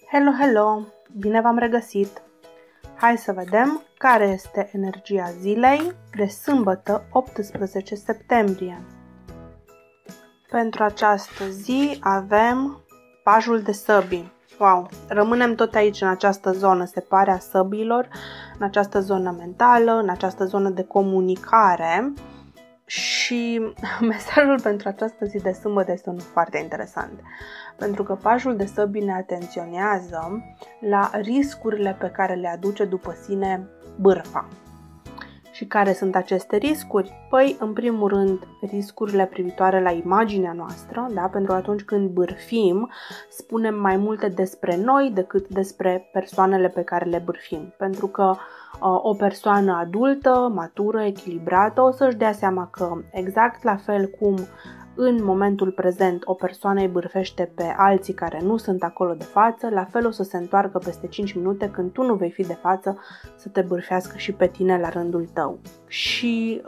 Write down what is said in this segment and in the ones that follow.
Hello, hello! Bine v-am regăsit! Hai să vedem care este energia zilei de sâmbătă 18 septembrie. Pentru această zi avem pajul de săbii. Wow! Rămânem tot aici în această zonă, steparea săbiilor, în această zonă mentală, în această zonă de comunicare. Și mesajul pentru această zi de sâmbătă este unul foarte interesant, pentru că pajul de săbii ne atenționează la riscurile pe care le aduce după sine bârfa. Și care sunt aceste riscuri? Păi, în primul rând, riscurile privitoare la imaginea noastră, da? Pentru că atunci când bârfim, spunem mai multe despre noi decât despre persoanele pe care le bârfim. Pentru că o persoană adultă, matură, echilibrată, o să-și dea seama că exact la fel cum în momentul prezent o persoană îi bârfește pe alții care nu sunt acolo de față, la fel o să se întoarcă peste 5 minute când tu nu vei fi de față să te bârfească și pe tine la rândul tău. Și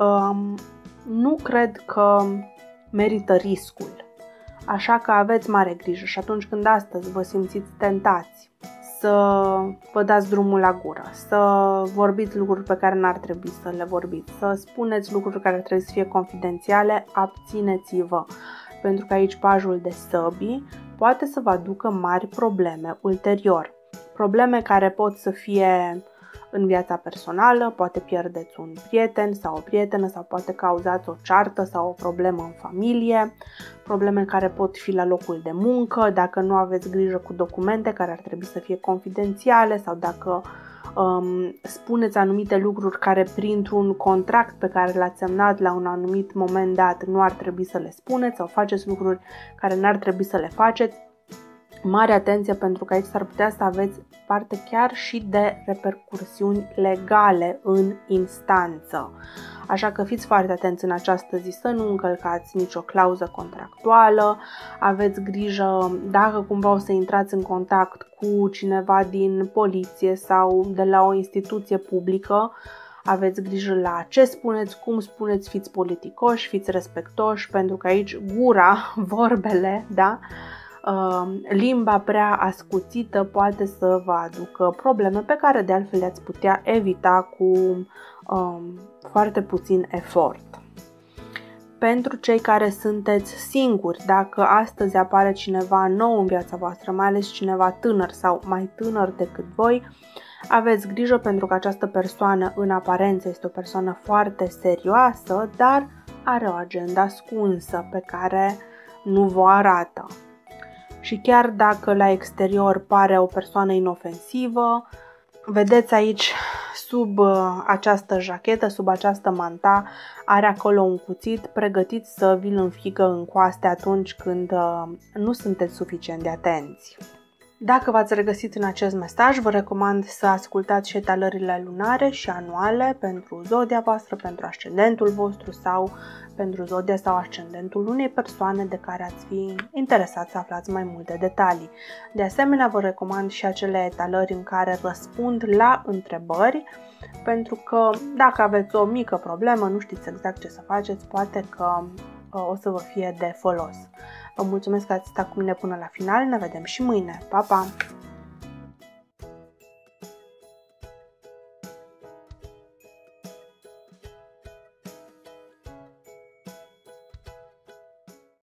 nu cred că merită riscul. Așa că aveți mare grijă și atunci când astăzi vă simțiți tentați să vă dați drumul la gură, să vorbiți lucruri pe care n-ar trebui să le vorbiți, să spuneți lucruri care trebuie să fie confidențiale, abțineți-vă. Pentru că aici pajul de săbii poate să vă aducă mari probleme ulterior. Probleme care pot să fie în viața personală, poate pierdeți un prieten sau o prietenă sau poate cauzați o ceartă sau o problemă în familie, probleme care pot fi la locul de muncă, dacă nu aveți grijă cu documente care ar trebui să fie confidențiale sau dacă spuneți anumite lucruri care printr-un contract pe care l-ați semnat la un anumit moment dat nu ar trebui să le spuneți sau faceți lucruri care n-ar trebui să le faceți. Mare atenție, pentru că aici s-ar putea să aveți parte chiar și de repercursiuni legale în instanță. Așa că fiți foarte atenți în această zi să nu încălcați nicio clauză contractuală, aveți grijă dacă cumva o să intrați în contact cu cineva din poliție sau de la o instituție publică, aveți grijă la ce spuneți, cum spuneți, fiți politicoși, fiți respectoși, pentru că aici gura, vorbele, da? Limba prea ascuțită poate să vă aducă probleme pe care de altfel le-ați putea evita cu foarte puțin efort. Pentru cei care sunteți singuri, dacă astăzi apare cineva nou în viața voastră, mai ales cineva tânăr sau mai tânăr decât voi, aveți grijă pentru că această persoană în aparență este o persoană foarte serioasă, dar are o agendă ascunsă pe care nu vă arată. Și chiar dacă la exterior pare o persoană inofensivă, vedeți aici sub această jachetă, sub această manta, are acolo un cuțit pregătit să vi-l înfigă în coaste atunci când nu sunteți suficient de atenți. Dacă v-ați regăsit în acest mesaj, vă recomand să ascultați și etalările lunare și anuale pentru zodia voastră, pentru ascendentul vostru sau pentru zodia sau ascendentul unei persoane de care ați fi interesați să aflați mai multe detalii. De asemenea, vă recomand și acele etalări în care răspund la întrebări, pentru că dacă aveți o mică problemă, nu știți exact ce să faceți, poate că o să vă fie de folos. Vă mulțumesc că ați stat cu mine până la final, ne vedem și mâine. Pa, pa!